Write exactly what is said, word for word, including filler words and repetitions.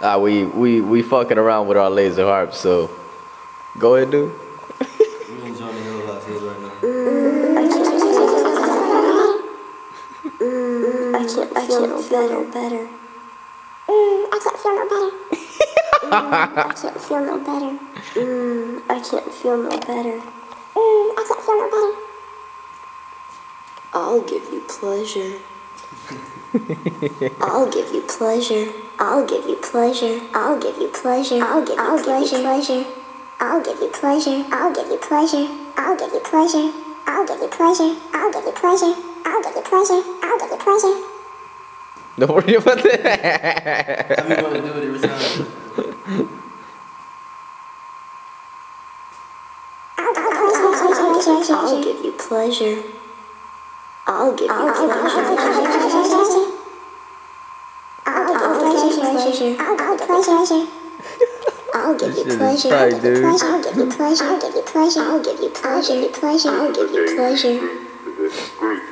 Ah, we we we fucking around with our laser harps, so go ahead, dude. We enjoying the Hill House right now. Mm, I can't, I can't feel no better. Mm, I can't feel no better. Mm, I can't feel no better. Mm, I can't feel no better. Mm, I can't feel no better. I'll give you pleasure. I'll give you pleasure. I'll give you pleasure. I'll give you pleasure. I'll give you pleasure. I'll give you pleasure. I'll give you pleasure. I'll give you pleasure. I'll give you pleasure. I'll give you pleasure. I'll give you pleasure. I'll give you pleasure. Don't worry about that. How we gonna do it every time? I'll give you pleasure. I'll give you pleasure. I'll give you pleasure. I'll give you pleasure. I'll give you pleasure. I'll give you pleasure. I'll give you pleasure. I'll give you pleasure. I'll give you pleasure. I'll give you pleasure. I'll give you pleasure. I'll give you pleasure.